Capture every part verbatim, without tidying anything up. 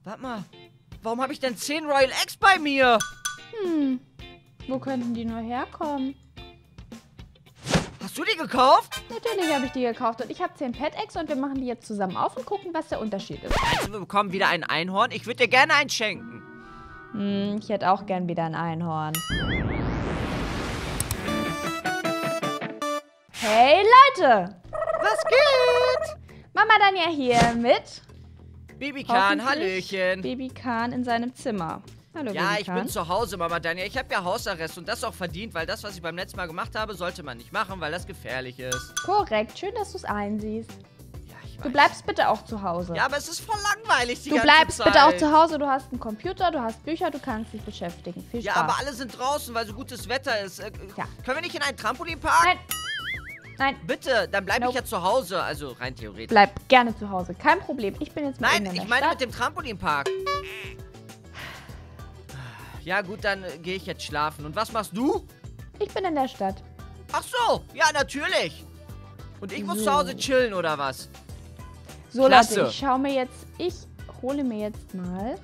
Warte mal. Warum habe ich denn zehn Royal Eggs bei mir? Hm. Wo könnten die nur herkommen? Hast du die gekauft? Natürlich habe ich die gekauft und ich habe zehn Pet Eggs und wir machen die jetzt zusammen auf und gucken, was der Unterschied ist. Also, wir bekommen wieder ein Einhorn. Ich würde dir gerne eins schenken. Hm, ich hätte auch gern wieder ein Einhorn. Hey Leute! Was geht? Mama Danja hier mit Babykan, Hallöchen. Babykan in seinem Zimmer. Hallo Ja, Babykan. ich bin zu Hause, Mama Danja. Ich habe ja Hausarrest und das auch verdient, weil das, was ich beim letzten Mal gemacht habe, sollte man nicht machen, weil das gefährlich ist. Korrekt, schön, dass du es einsiehst. Ja, ich weiß. Du bleibst bitte auch zu Hause. Ja, aber es ist voll langweilig die Du ganze bleibst Zeit. bitte auch zu Hause, du hast einen Computer, du hast Bücher, du kannst dich beschäftigen. Viel Spaß. Ja, aber alle sind draußen, weil so gutes Wetter ist. Äh, Ja. Können wir nicht in einen Trampolinpark? Nein. Nein, Bitte, dann bleibe Nope. ich ja zu Hause, also rein theoretisch. bleib gerne zu Hause. Kein Problem. Ich bin jetzt mal Nein, in der ich meine Stadt. mit dem Trampolinpark. Ja gut, dann äh, gehe ich jetzt schlafen. Und was machst du? Ich bin in der Stadt. Ach so, ja natürlich. Und ich muss So. zu Hause chillen, oder was? So Klasse. Leute, ich schaue mir jetzt, ich hole mir jetzt mal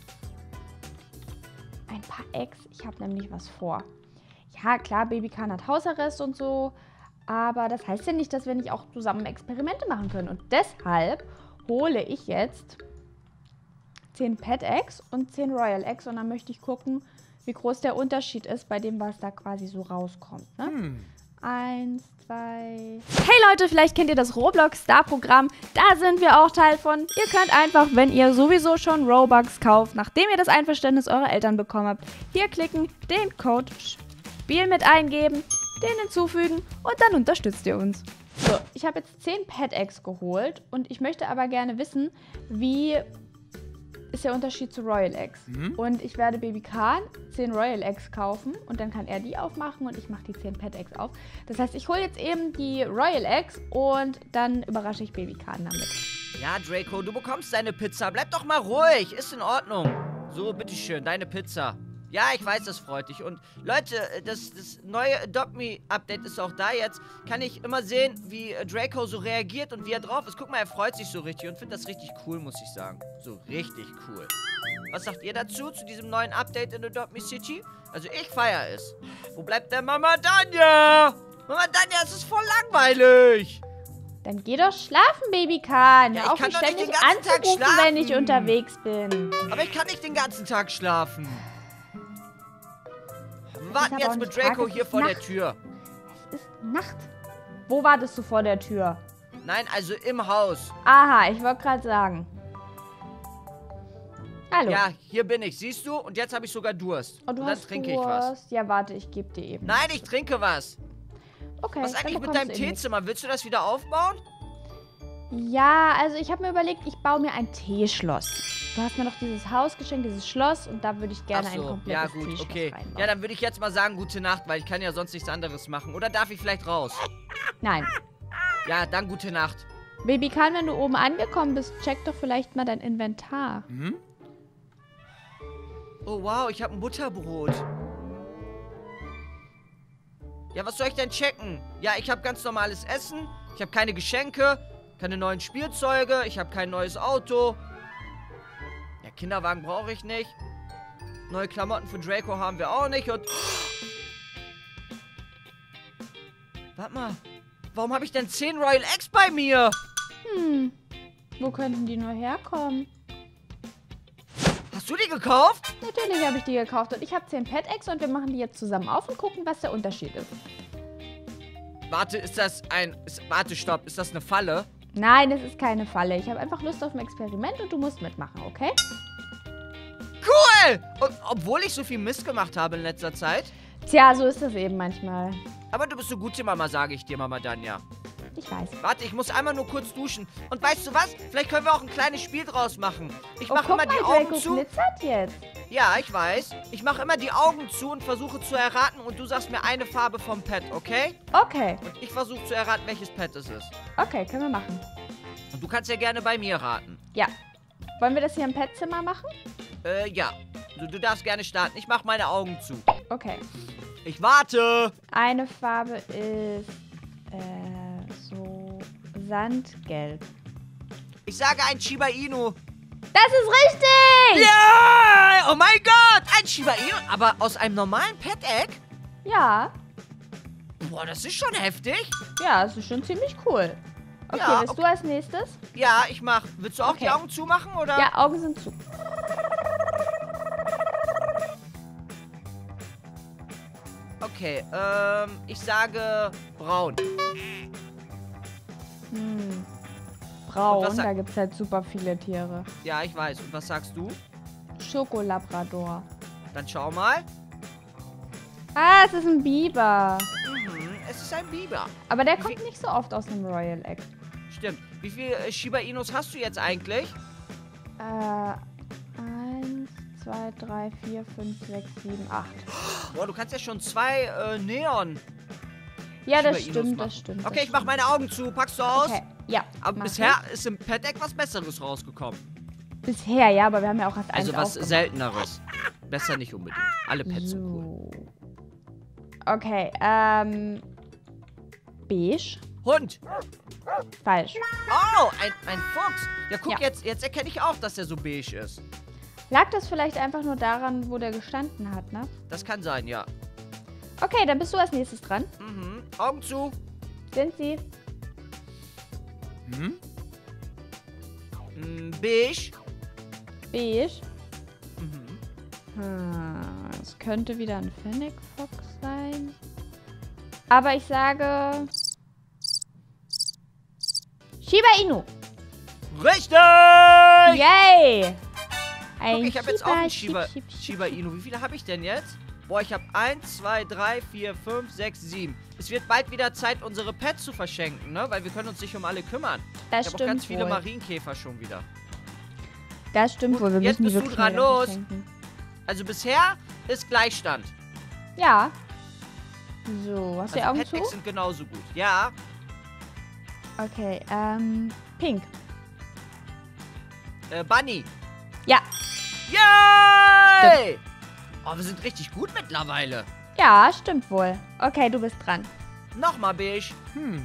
ein paar Eggs. Ich habe nämlich was vor. Ja, klar, Babykan hat Hausarrest und so. Aber das heißt ja nicht, dass wir nicht auch zusammen Experimente machen können. Und deshalb hole ich jetzt zehn Pet Eggs und zehn Royal Eggs. Und dann möchte ich gucken, wie groß der Unterschied ist bei dem, was da quasi so rauskommt. Ne? Hm. Eins, zwei... Hey Leute, vielleicht kennt ihr das Roblox-Star-Programm. Da sind wir auch Teil von. Ihr könnt einfach, wenn ihr sowieso schon Robux kauft, nachdem ihr das Einverständnis eurer Eltern bekommen habt, hier klicken, den Code Spiel mit eingeben, den hinzufügen und dann unterstützt ihr uns. So, ich habe jetzt zehn Pet Eggs geholt und ich möchte aber gerne wissen, wie ist der Unterschied zu Royal Eggs. Mhm. Und ich werde Babykan zehn Royal Eggs kaufen und dann kann er die aufmachen und ich mache die zehn Pet Eggs auf. Das heißt, ich hole jetzt eben die Royal Eggs und dann überrasche ich Babykan damit. Ja, Draco, du bekommst deine Pizza. Bleib doch mal ruhig. Ist in Ordnung. So, bitteschön, deine Pizza. Ja, ich weiß, das freut dich. Und Leute, das, das neue Adopt Me Update ist auch da jetzt. Kann ich immer sehen, wie Draco so reagiert und wie er drauf ist. Guck mal, er freut sich so richtig und findet das richtig cool, muss ich sagen. So richtig cool. Was sagt ihr dazu, zu diesem neuen Update in Adopt Me City? Also ich feiere es. Wo bleibt der Mama Danja? Mama Danja, es ist voll langweilig. Dann geh doch schlafen, Babykan. Ja, Hör auf, ich kann mich doch nicht ständig den ganzen Tag anzurufen, wenn ich schlafen. unterwegs bin. Aber ich kann nicht den ganzen Tag schlafen. Wir ist warten aber jetzt auch mit nicht Tag, Draco es hier ist vor der Nacht. Tür. Es ist Nacht. Wo wartest du vor der Tür? Nein, also im Haus. Aha, ich wollte gerade sagen. Hallo. Ja, hier bin ich, siehst du? Und jetzt habe ich sogar Durst. Und du Und dann hast trinke ich was. Durst. Ja, warte, ich gebe dir eben. Nein, ich trinke was. Okay. Was ist dann eigentlich mit bekommst deinem du eben nichts. Teezimmer? Willst du das wieder aufbauen? Ja, also ich habe mir überlegt, ich baue mir ein Teeschloss. Du hast mir doch dieses Haus geschenkt, dieses Schloss, und da würde ich gerne Ach ein so, komplettes ja gut, Teeschloss okay. reinbauen. Ja, dann würde ich jetzt mal sagen, gute Nacht, weil ich kann ja sonst nichts anderes machen. Oder darf ich vielleicht raus? Nein. Ja, dann gute Nacht. Babykan, wenn du oben angekommen bist, check doch vielleicht mal dein Inventar. Hm? Oh wow, ich habe ein Butterbrot. Ja, was soll ich denn checken? Ja, ich habe ganz normales Essen. Ich habe keine Geschenke, keine neuen Spielzeuge. Ich habe kein neues Auto. Ja, Kinderwagen brauche ich nicht. Neue Klamotten für Draco haben wir auch nicht. Und... Warte mal. Warum habe ich denn zehn Royal Eggs bei mir? Hm. Wo könnten die nur herkommen? Hast du die gekauft? Natürlich habe ich die gekauft und ich habe zehn Pet Eggs und wir machen die jetzt zusammen auf und gucken, was der Unterschied ist. Warte, ist das ein... Ist, warte, stopp. Ist das eine Falle? Nein, es ist keine Falle. Ich habe einfach Lust auf ein Experiment und du musst mitmachen, okay? Cool! Und, obwohl ich so viel Mist gemacht habe in letzter Zeit. Tja, so ist das eben manchmal. Aber du bist eine gute Mama, sage ich dir, Mama Danja. Ich weiß. Warte, ich muss einmal nur kurz duschen. Und weißt du was? Vielleicht können wir auch ein kleines Spiel draus machen. Ich Oh, mache guck immer die mal, Augen Draco zu. glitzert jetzt. Ja, ich weiß. Ich mache immer die Augen zu und versuche zu erraten. Und du sagst mir eine Farbe vom Pet, okay? Okay, Und ich versuche zu erraten, welches Pet es ist. okay, können wir machen. Und du kannst ja gerne bei mir raten. Ja. Wollen wir das hier im Petzimmer machen? Äh, ja. Du, du darfst gerne starten. Ich mache meine Augen zu. Okay. Ich warte. Eine Farbe ist äh, so Sandgelb. Ich sage ein Shiba Inu. Das ist richtig! ein Shiba Inu, aber aus einem normalen Pet-Egg? Ja. Boah, das ist schon heftig. Ja, das ist schon ziemlich cool. Okay, Ja, willst okay. du als nächstes? Ja, ich mach. Willst du auch Okay. die Augen zumachen, oder? Ja, Augen sind zu. Okay, ähm, ich sage braun. Hm. Und Braun, was sag- da gibt es halt super viele Tiere. Ja, ich weiß. Und was sagst du? Schokolabrador. Dann schau mal. Ah, es ist ein Biber. Mhm, es ist ein Biber. Aber der Wie kommt viel- nicht so oft aus einem Royal Egg. Stimmt. Wie viele äh, Shiba Inus hast du jetzt eigentlich? Äh, eins, zwei, drei, vier, fünf, sechs, sieben, acht. Boah, du kannst ja schon zwei äh, Neon. Ja, das Shiba Inus stimmt, machen. das stimmt. Okay, das ich mach meine Augen zu. Packst du aus? Okay, ja. Aber mach bisher ist im Pet-Egg was Besseres rausgekommen. ich. Bisher, ja, aber wir haben ja auch erst eins Also was aufgemacht. Selteneres. Besser nicht unbedingt. Alle Pets sind cool. So. Okay, ähm. Beige. Hund! Falsch. Oh, ein, ein Fuchs. Ja, guck, Ja. jetzt, jetzt erkenne ich auch, dass er so beige ist. Lag das vielleicht einfach nur daran, wo der gestanden hat, ne? Das kann sein, ja. Okay, dann bist du als nächstes dran. Mhm. Augen zu. Sind sie? Hm? Mm, beige. Beige. Mhm. Hm, es könnte wieder ein Fennec Fox sein. Aber ich sage... Shiba Inu. Richtig! Yay! Ein Guck, ich habe jetzt auch einen Shiba, Shiba, Shiba, Shiba. Shiba Inu. Wie viele habe ich denn jetzt? Boah, ich habe eins, zwei, drei, vier, fünf, sechs, sieben. Es wird bald wieder Zeit, unsere Pets zu verschenken, ne? Weil wir können uns nicht um alle kümmern. Das ich habe auch stimmt ganz viele wohl. Marienkäfer schon wieder. Das stimmt Gut, wohl. Wir jetzt müssen die bist du wirklich dran, mal los. verschenken. Also bisher ist Gleichstand. Ja. So, hast du die Also Augen Pet-Eggs zu? sind genauso gut. Ja. Okay, ähm, pink. Äh, Bunny. Ja. Yay! Oh, wir sind richtig gut mittlerweile. Ja, stimmt wohl. Okay, du bist dran. Nochmal beige. Hm.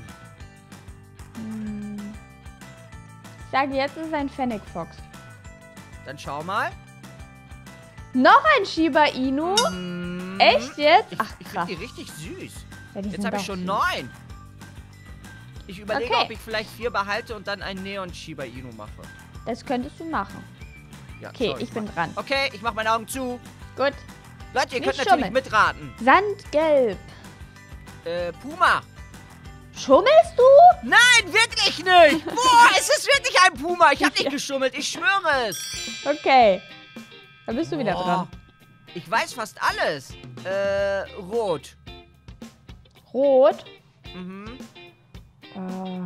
Hm. Ich sage, jetzt ist es ein Fennec Fox. Dann schau mal. Noch ein Shiba Inu? Hm. Echt jetzt? Ich, Ach, ich krass. finde die richtig süß. Ja, die Jetzt sind habe ich doch schon süß. neun. Ich überlege, Okay. ob ich vielleicht vier behalte und dann einen Neon Shiba Inu mache. Das könntest du machen. Ja, Okay, schau ich mal. bin dran. Okay, ich mache meine Augen zu. Gut. Leute, ihr Nicht könnt natürlich schummeln. mitraten. Sandgelb. Äh, Puma. Schummelst du? Nein, wirklich nicht. Boah, es ist wirklich ein Puma. Ich habe nicht geschummelt. Ich schwöre es. Okay. Dann bist du wieder Boah, dran. Ich weiß fast alles. Äh, rot. Rot. Mhm. Äh,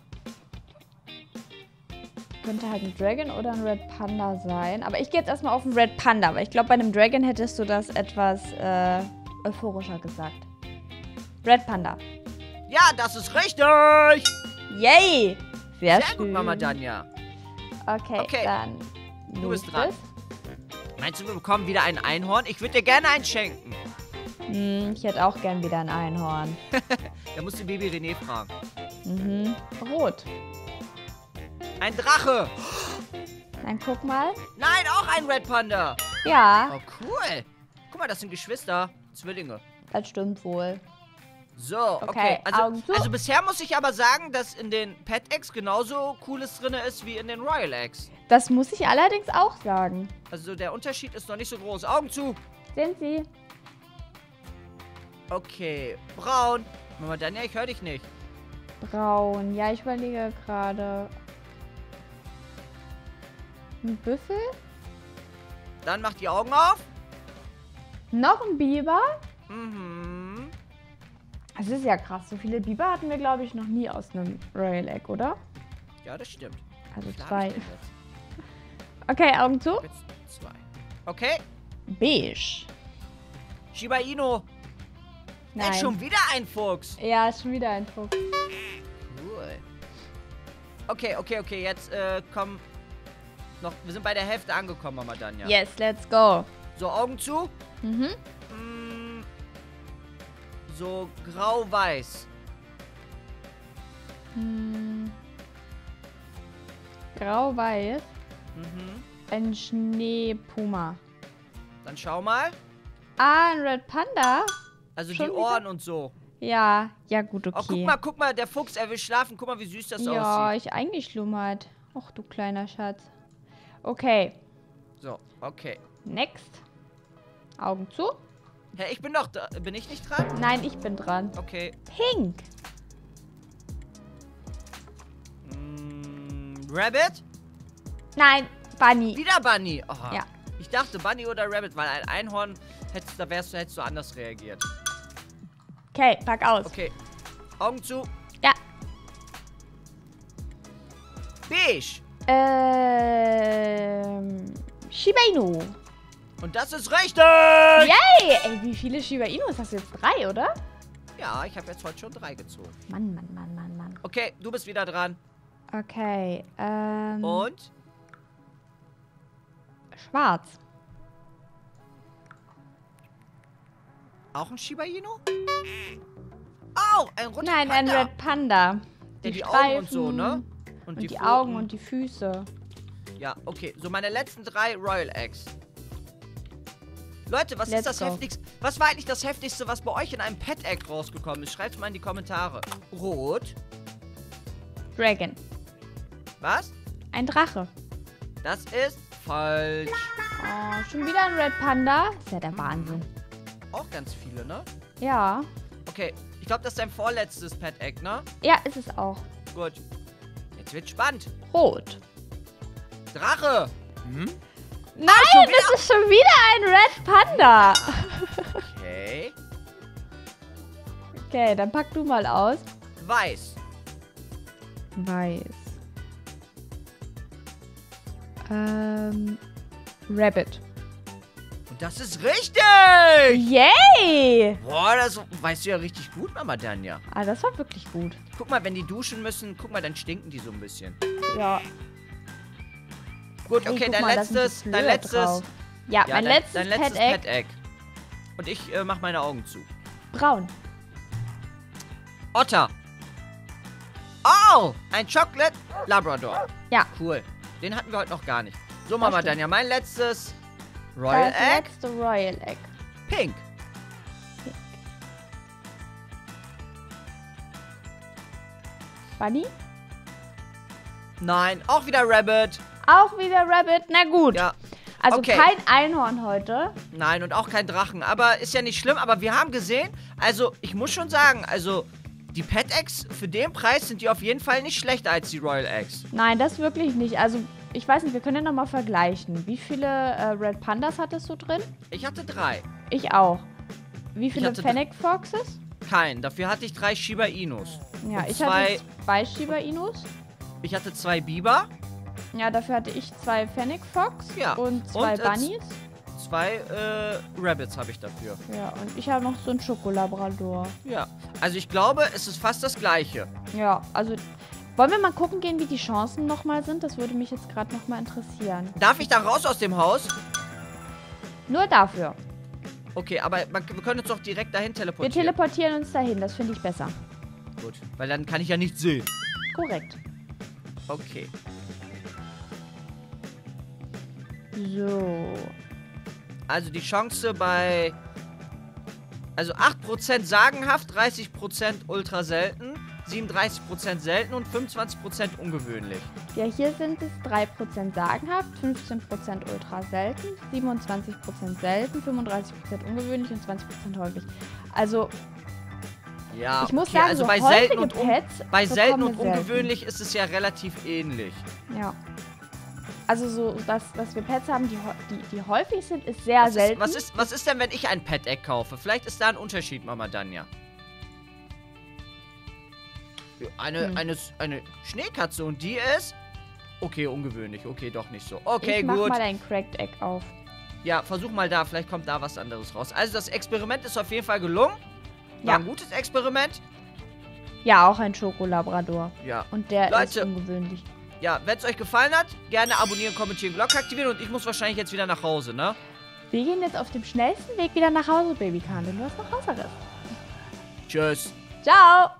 könnte halt ein Dragon oder ein Red Panda sein. Aber ich gehe jetzt erstmal auf einen Red Panda, weil ich glaube, bei einem Dragon hättest du das etwas äh, euphorischer gesagt. Red Panda. Ja, das ist richtig. Yay! Sehr, Sehr schön. gut, Mama Danja. Okay, Okay, dann. du bist nächstes. dran. Meinst du, wir bekommen wieder ein Einhorn? Ich würde dir gerne einen schenken. Hm, ich hätte auch gern wieder ein Einhorn. Da musst du Baby René fragen. Mhm. Rot. Ein Drache. Dann guck mal. Nein, auch ein Red Panda. Ja, Oh, cool. Guck mal, das sind Geschwister. Zwillinge. das stimmt wohl. So, okay. Okay, Also, Augen zu. also bisher muss ich aber sagen, dass in den Pet-Eggs genauso Cooles drin ist wie in den Royal Eggs. Das muss ich allerdings auch sagen. Also der Unterschied ist noch nicht so groß. Augen zu. Sind sie? Okay, braun. Mama Danja, ich höre dich nicht. Braun. Ja, ich überlege gerade. Ein Büffel? Dann mach die Augen auf. Noch ein Biber? Mhm. Das ist ja krass. So viele Biber hatten wir, glaube ich, noch nie aus einem Royal Egg, oder? Ja, das stimmt. Also Wie viel hab zwei. ich denn jetzt? Okay, Augen zu. Jetzt zwei. Okay, Beige. Shiba Inu. Nein. Jetzt schon wieder ein Fuchs. Ja, ist schon wieder ein Fuchs. Cool. Okay, okay, okay. Jetzt äh, komm noch. Wir sind bei der Hälfte angekommen, Mama Danja. Yes, let's go. So, Augen zu. Mhm. Mm, so grau-weiß. Hm. Grau-weiß. Mhm. Ein Schneepuma. Dann schau mal. Ah, ein Red Panda? Also Schon die wieder? Ohren und so. Ja, ja gut, okay. Oh, guck mal, guck mal, der Fuchs, er will schlafen. Guck mal, wie süß das Ja, aussieht. ich eingeschlummert. Och, du kleiner Schatz. Okay, So, okay. next. Augen zu. Hä, ich bin doch da. Bin ich nicht dran? Nein, ich bin dran. Okay. Pink. Mm, Rabbit? Nein, Bunny. Wieder Bunny. Oh, Ja. Ich dachte Bunny oder Rabbit, weil ein Einhorn, hättest, da wärst du, hättest du anders reagiert. Okay, pack aus. Okay. Augen zu. Ja. Beige. Ähm. Shiba Inu. Und das ist richtig! Yay! Ey, wie viele Shiba Inus hast du jetzt? Drei, oder? Ja, ich habe jetzt heute schon drei gezogen. Mann, Mann, Mann, Mann, Mann. Okay, du bist wieder dran. Okay, ähm. Und? Schwarz. Auch ein Shiba Inu? Oh, ein roter Nein, ein Panda. Red Panda. Ja, die Streifen Augen und so, ne? Und die, Pfoten. Augen und die Füße. Ja, okay. So, meine letzten drei Royal Eggs. Leute, was Let's ist das go. heftigste? Was war eigentlich das heftigste, was bei euch in einem Pet Egg rausgekommen ist? Schreibt mal in die Kommentare. Rot. Dragon. Was? Ein Drache. Das ist falsch. Oh, schon wieder ein Red Panda. Ist ja der Wahnsinn. Auch ganz viele, ne? Ja. Okay, ich glaube, das ist dein vorletztes Pet Egg, ne? Ja, ist es auch. Gut. Jetzt wird spannend. Rot. Drache. Nein, das ist schon wieder ein Red Panda. Okay. Okay, dann pack du mal aus. Weiß. Weiß. Ähm. Rabbit. Und das ist richtig! Yay! Boah, das weißt du ja richtig gut, Mama Danja. Ah, das war wirklich gut. Guck mal, wenn die duschen müssen, guck mal, dann stinken die so ein bisschen. Ja. Gut, Hey, okay, guck dein mal, da sind letztes, so dein Flöhe letztes, drauf. Ja, ja, mein dein, letztes, dein letztes Pet Egg. Pet Egg. Und ich äh, mach meine Augen zu. Braun. Otter. Oh, ein Chocolate Labrador. Ja. Cool. Den hatten wir heute noch gar nicht. So, Mama stimmt. Danja, mein letztes Royal das Egg. letzte Royal Egg. Pink. Bunny? Nein, auch wieder Rabbit. Auch wieder Rabbit. Na gut. Ja, Also okay. kein Einhorn heute. nein, und auch kein Drachen. Aber ist ja nicht schlimm. Aber wir haben gesehen, also ich muss schon sagen, also die Pet Eggs für den Preis sind die auf jeden Fall nicht schlechter als die Royal Eggs. Nein, das wirklich nicht. Also ich weiß nicht, wir können ja nochmal vergleichen. Wie viele äh, Red Pandas hattest du drin? Ich hatte drei. Ich auch. Wie viele hatte Fennec Foxes? Keinen. Dafür hatte ich drei Shiba Inus. Ja, Und ich zwei, hatte zwei Shiba Inus. Ich hatte zwei Biber. Ja, dafür hatte ich zwei Fennec Fox Ja, und zwei und, äh, Bunnies. Zwei äh, Rabbits habe ich dafür. Ja, und ich habe noch so einen Schokolabrador. Ja. Also ich glaube, es ist fast das gleiche. Ja, also wollen wir mal gucken gehen, wie die Chancen nochmal sind? Das würde mich jetzt gerade nochmal interessieren. Darf ich da raus aus dem Haus? Nur dafür. Okay, aber man, wir können uns doch direkt dahin Wir teleportieren. teleportieren uns dahin, das finde ich besser. Gut, weil dann kann ich ja nichts sehen. Korrekt. Okay. So. Also die Chance bei... Also acht Prozent sagenhaft, dreißig Prozent ultra selten, siebenunddreißig Prozent selten und fünfundzwanzig Prozent ungewöhnlich. Ja, hier sind es drei Prozent sagenhaft, fünfzehn Prozent ultra selten, siebenundzwanzig Prozent selten, fünfunddreißig Prozent ungewöhnlich und zwanzig Prozent häufig. Also, Ja, ich muss okay, sagen, also so bei häufige selten und, un Pets bei selten und bekommen wir selten. ungewöhnlich ist es ja relativ ähnlich. Ja. Also so, dass, dass wir Pets haben, die, häu- die, die häufig sind, ist sehr Was selten. ist, was, ist, was ist denn, wenn ich ein Pet-Egg kaufe? Vielleicht ist da ein Unterschied, Mama Danja. Eine, Hm. eine, eine Schneekatze und die ist... Okay, ungewöhnlich. Okay, doch nicht so. Okay, ich mach gut. mal ein Cracked Egg auf. Ja, versuch mal da. Vielleicht kommt da was anderes raus. Also das Experiment ist auf jeden Fall gelungen. War Ja. ein gutes Experiment. Ja, auch ein Schokolabrador. Ja. Und der ist Leute. ungewöhnlich. Ja, wenn es euch gefallen hat, gerne abonnieren, kommentieren, Glocke aktivieren und ich muss wahrscheinlich jetzt wieder nach Hause, ne? Wir gehen jetzt auf dem schnellsten Weg wieder nach Hause, Baby Karl. Du hast noch Hausarrest. Tschüss. Ciao!